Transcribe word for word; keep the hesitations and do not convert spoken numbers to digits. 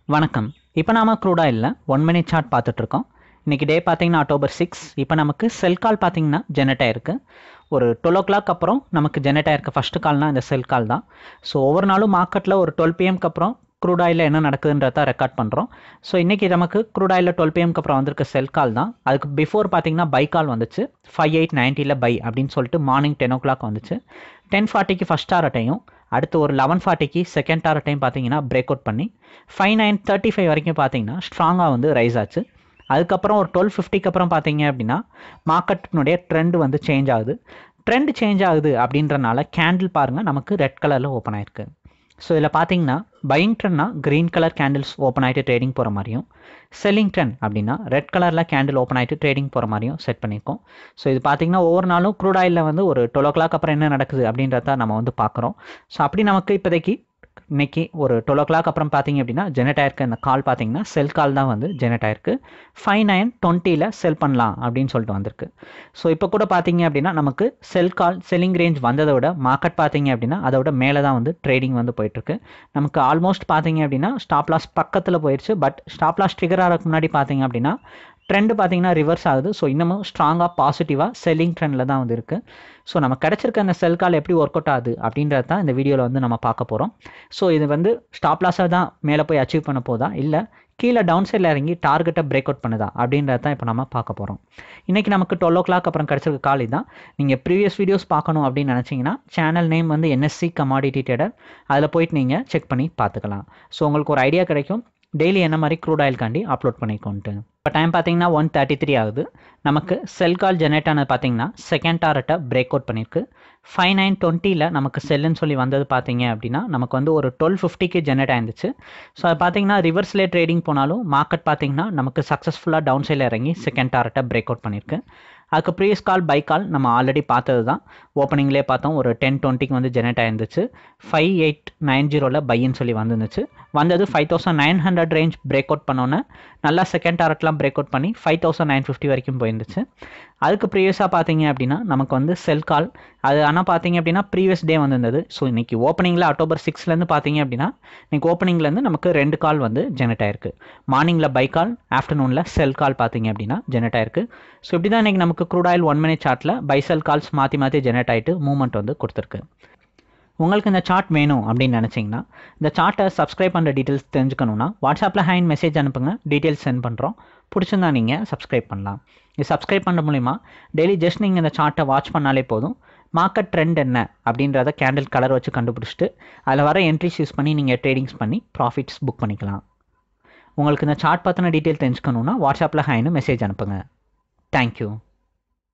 வணக்கம். இப்போ நாம க்ரூட் ஆயில்ல ஒன் மினிட் சார்ட் பார்த்துட்டு இருக்கோம். இன்னைக்கு டே பார்த்தீங்கன்னா அக்டோபர் சிக்ஸ். இப்போ நமக்கு செல் கால் பார்த்தீங்கன்னா ஜெனரேட் ஆயிருக்கு. ஒரு டுவெல் ஓ கிளாக் அப்புறம் நமக்கு ஜெனரேட் ஆயிருக்கு ஃபர்ஸ்ட் கால்னா இந்த செல் கால் தான். ஸோ ஒவ்வொரு நாளும் மார்க்கெட்டில் ஒரு டுவெல் பிஎம்க்கு அப்புறம் க்ரூட் ஆயிலில் என்ன நடக்குதுன்றத ரெக்கார்ட் பண்ணுறோம். ஸோ இன்றைக்கி நமக்கு க்ரூட் ஆயிலில் டுவெல் பிஎம்க்கு அப்புறம் வந்திருக்க செல் கால் தான். அதுக்கு பிஃபோர் பார்த்தீங்கன்னா பை கால் வந்துச்சு. ஃபைவ் எயிட் நைன்ட்டியில் பை அப்படின்னு சொல்லிட்டு மார்னிங் டென் ஓ கிளாக் வந்துச்சு. டென் ஃபார்ட்டிக்கு ஃபஸ்ட் டாரட்டையும் அடுத்து ஒரு லெவன் ஃபார்ட்டிக்கு செகண்ட் டாரட்டையும் பார்த்தீங்கன்னா பிரேக் அவுட் பண்ணி ஃபைவ் நைன் தேர்ட்டி ஃபைவ் வரைக்கும் பார்த்தீங்கன்னா ஸ்ட்ராங்காக வந்து ரைஸ் ஆச்சு. அதுக்கப்புறம் ஒரு டுவெல் ஃபிஃப்டிக்கு அப்புறம் பார்த்தீங்க அப்படின்னா மார்க்கெட்டினுடைய ட்ரெண்ட் வந்து சேஞ்ச் ஆகுது. ட்ரெண்ட் சேஞ்ச் ஆகுது அப்படின்றனால கேண்டில் பாருங்கள் நமக்கு ரெட் கலரில் ஓப்பன் ஆயிருக்கு. ஸோ இதில் பார்த்தீங்கன்னா பையிங் ட்ரெண்ட்னா க்ரீன் கலர் கேண்டில்ஸ் ஓப்பன் ஆகிட்டு ட்ரேடிங் போகிற மாதிரியும், செல்லிங் ட்ரெண்ட் அப்படின்னா ரெட் கலரில் கேண்டில் ஓப்பன் ஆகிட்டு ட்ரேடிங் போகிற மாதிரியும் செட் பண்ணியிருக்கோம். ஸோ இது பார்த்தீங்கன்னா ஒவ்வொரு நாளும் க்ரூட் ஆயிலில் வந்து ஒரு டுவெல் ஓ கிளாக் அப்புறம் என்ன நடக்குது அப்படின்றத நம்ம வந்து பார்க்குறோம். ஸோ அப்படி நமக்கு இப்போதைக்கு இன்னைக்கு ஒரு டுவெல் ஓ கிளாக் அப்புறம் பார்த்தீங்க அப்படின்னா ஜெனரேட் ஆயிருக்கு இந்த கால் பார்த்தீங்கன்னா செல் கால் தான் வந்து ஜெனரேட் ஆயிருக்கு. ஃபைவ் நைன் டுவெண்ட்டியில் செல் பண்ணலாம் அப்படின்னு சொல்லிட்டு வந்திருக்கு. ஸோ இப்போ கூட பார்த்தீங்க அப்படின்னா நமக்கு செல் கால் செல்லிங் ரேஞ்ச் வந்ததை விட மார்க்கெட் பார்த்தீங்க அப்படின்னா அதை விட மேலே தான் வந்து ட்ரேடிங் வந்து போயிட்டுருக்கு. நமக்கு ஆல்மோஸ்ட் பார்த்தீங்க அப்படின்னா ஸ்டாப் லாஸ் பக்கத்தில் போயிடுச்சு. பட் ஸ்டாப் லாஸ் ட்ரிகர் ஆகிறதுக்கு முன்னாடி பார்த்தீங்க அப்படின்னா ட்ரெண்ட் பார்த்தீங்கன்னா ரிவர்ஸ் ஆகுது. ஸோ இன்னமும் ஸ்ட்ராங்காக பாசிட்டிவாக செல்லிங் ட்ரெண்டில் தான் வந்து இருக்குது. ஸோ நம்ம கிடச்சிருக்க அந்த செல் கால் எப்படி ஒர்க் அவுட் ஆகுது அப்படின்றது தான் இந்த வீடியோவில் வந்து நம்ம பார்க்க போகிறோம். ஸோ இது வந்து ஸ்டாப் லாஸாக தான் மேலே போய் அச்சீவ் பண்ண போதா இல்லை கீழே டவுன் சைடில் இறங்கி டார்கெட்டை பிரேக் அவுட் பண்ணுதா அப்படின்றத தான் இப்போ நம்ம பார்க்க போகிறோம். இன்றைக்கி நமக்கு டுவெல் ஓ கிளாக் அப்புறம் கிடச்சிருக்க கால் தான். நீங்கள் ப்ரீவியஸ் வீடியோஸ் பார்க்கணும் அப்படின்னு நினச்சிங்கன்னா சேனல் நேம் வந்து என்எஸ்சி கமாடிட்டி ட்ரேடர், அதில் போயிட்டு நீங்கள் செக் பண்ணி பார்த்துக்கலாம். ஸோ உங்களுக்கு ஒரு ஐடியா கிடைக்கும் டெய்லி என்ன மாதிரி க்ரூட் ஆயில் காண்டி அப்லோட் பண்ணிக்கோன்ட்டு. இப்போ டைம் பார்த்தீங்கன்னா ஒன் தேர்ட்டி த்ரீ ஆகுது. நமக்கு செல் கால் ஜெனரேட் ஆனது பார்த்தீங்கன்னா செகண்ட் டாரட்டை பிரேக் அவுட் பண்ணியிருக்கு. ஃபைவ் நைன் டுவெண்ட்டியில் நமக்கு செல்லுன்னு சொல்லி வந்தது பார்த்தீங்க அப்படின்னா நமக்கு வந்து ஒரு டுவெல் ஃபிஃப்டிக்கு ஜெனரேட் ஆயிருந்துச்சு. ஸோ அது பார்த்தீங்கன்னா ரிவர்ஸ்லேயே ட்ரேடிங் போனாலும் மார்க்கெட் பார்த்தீங்கன்னா நமக்கு சக்ஸஸ்ஃபுல்லாக டவுன் சைடில் இறங்கி செகண்ட் டாரட்டை பிரேக் அவுட் பண்ணியிருக்கு. அதுக்கு ப்ரீவியஸ் கால் பை கால் நம்ம ஆல்ரெடி பார்த்தது தான். ஓப்பனிங்லேயே பார்த்தோம் ஒரு டென் டுவெண்ட்டிக்கு வந்து ஜெனரேட் ஆயிருந்துச்சு. ஃபைவ் எயிட் நைன் ஜீரோவில் பைன்னு சொல்லி வந்துருந்துச்சு. வந்தது five thousand nine hundred range break out பண்ணோன்னே நல்லா செகண்ட் டாரட்லாம் பிரேக் அவுட் பண்ணி ஃபைவ் தௌசண்ட் நைன் ஃபிஃப்டி வரைக்கும் போயிருந்துச்சு. அதுக்கு ப்ரீவியஸாக பார்த்தீங்க அப்படின்னா நமக்கு வந்து செல் கால் அது ஆனால் பார்த்தீங்க அப்படின்னா ப்ரீவியஸ் டே வந்திருந்தது. ஸோ இன்றைக்கி ஓப்பனிங்கில் அக்டோபர் சிக்ஸ்லேருந்து பார்த்தீங்க அப்படின்னா இன்றைக்கி ஓப்பனிங்லேருந்து நமக்கு ரெண்டு கால் வந்து ஜெனரேட் ஆயிருக்கு. மார்னிங்கில் பை கால், ஆஃப்டர்நூனில் செல் கால் பார்த்தீங்க அப்படின்னா ஜெனரேட் ஆயிருக்கு. ஸோ இப்படி தான் இன்றைக்கி நமக்கு க்ரூட் ஆயில் ஒன் மினிட் சார்ட்டில் பை செல் கால்ஸ் மாற்றி மாற்றி ஜெனரேட் ஆகிட்டு மூவ்மெண்ட் வந்து கொடுத்துருக்கு. உங்களுக்கு இந்த சார்ட் வேணும் அப்படின்னு நினச்சிங்கன்னா இந்த சார்ட்டை சப்ஸ்கிரைப் பண்ணுற டீட்டெயில்ஸ் தெரிஞ்சுக்கணுன்னா வாட்ஸ்அப்பில் ஹேண்ட் மெசேஜ் அனுப்புங்க, டீட்டெயில்ஸ் சென்ட் பண்ணுறோம். பிடிச்சிருந்தா நீங்கள் சப்ஸ்கிரைப் பண்ணலாம். இது சப்ஸ்கிரைப் பண்ணுற மூலிமா டெய்லி ஜஸ்ட் நீங்கள் இந்த சார்ட்டை வாட்ச் பண்ணாலே போதும். மார்க்கெட் ட்ரெண்ட் என்ன அப்படின்றத கேண்டில் கலர் வச்சு கண்டுபிடிச்சிட்டு அதில் வர என்ட்ரிஸ் யூஸ் பண்ணி நீங்கள் ட்ரேடிங்ஸ் பண்ணி ப்ராஃபிட்ஸ் புக் பண்ணிக்கலாம். உங்களுக்கு இந்த சார்ட் பற்றின டீட்டெயில் தெரிஞ்சுக்கணுன்னா வாட்ஸ்அப்பில் ஹேண்ட் மெசேஜ் அனுப்புங்க. தேங்க்யூ.